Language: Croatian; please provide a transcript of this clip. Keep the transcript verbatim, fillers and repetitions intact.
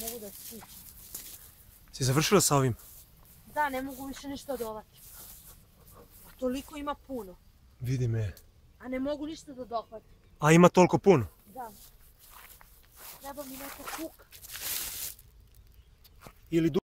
mogu da stičem. Si završila sa ovim? Da, ne mogu više ništa dovati. A toliko ima puno. Vidi me. A ne mogu ništa da dohvatim. A ima toliko puno? Da. Treba mi neka kuka. Ili